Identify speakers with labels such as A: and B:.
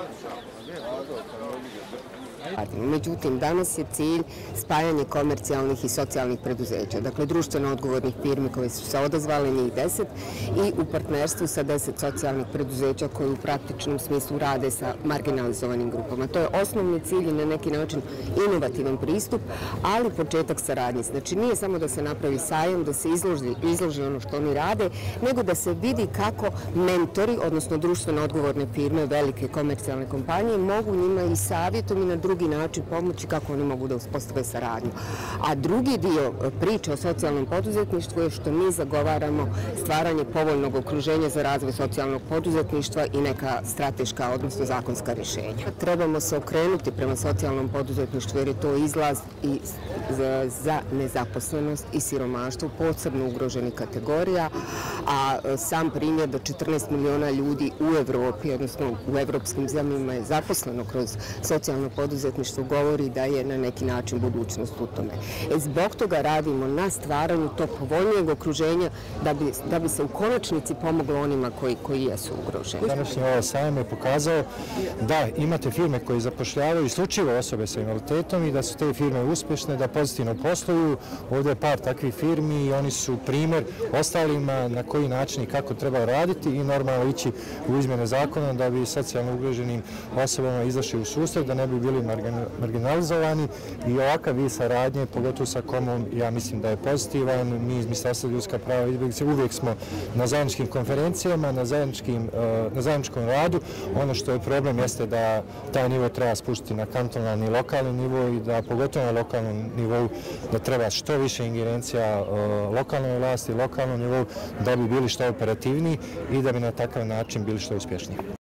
A: Međutim, danas je cilj spajanje komercijalnih i socijalnih preduzeća, dakle društveno odgovornih firmi koje su se odazvale, njih 10, i u partnerstvu sa 10 socijalnih preduzeća koji u praktičnom smislu rade sa marginalizovanim grupama. To je osnovni cilj i na neki način inovativan pristup, ali početak saradnje. Znači nije samo da se napravi sajam, da se izloži ono što oni rade, nego da se vidi kako mentori, odnosno društveno odgovorne firme, velike komercijalne kompanije, mogu njima i savjetom i na drugi način pomoći kako oni mogu da uspostave saradnju. A drugi dio priče o socijalnom poduzetništvu je što mi zagovaramo stvaranje povoljnog okruženja za razvoj socijalnog poduzetništva i neka strateška, odnosno zakonska rješenja. Trebamo se okrenuti prema socijalnom poduzetništvu jer je to izlaz za nezaposlenost i siromaštvo posebno ugroženih kategorija, a sam primjer da 14 miliona ljudi u Evropi, odnosno u evropskim zemljama je zaposleno kroz socijalno poduzetništvo govori da je na neki način budućnost u tome. Zbog toga radimo na stvaranju tog povoljnijeg okruženja da bi se u konačnici pomoglo onima koji jesu ugroženi.
B: Današnji ovaj sajam je pokazao da imate firme koje zapošljavaju isključivo osobe sa invaliditetom i da su te firme uspješne, da pozitivno posluju. Ovdje je par takvih firmi i oni su primjer ostalima na koji način i kako treba raditi i normalno ići u izmjene zakona da bi socijalno ugroženim osobama izašli u susret, da ne bi bili marginalizovani, i ovakav vid saradnje, pogotovo sa Komom, ja mislim da je pozitivan. Mi iz Ministarstva ljudska prava i izbjeglice uvijek smo na zajedničkim konferencijama, na zajedničkom radu. Ono što je problem jeste da taj nivo treba spustiti na kantonalni i lokalni nivo i da pogotovo na lokalnom nivou da treba što više ingerencija lokalnoj vlasti, lokalnom nivou da bi bili što operativniji i da bi na takav način bili što uspješniji.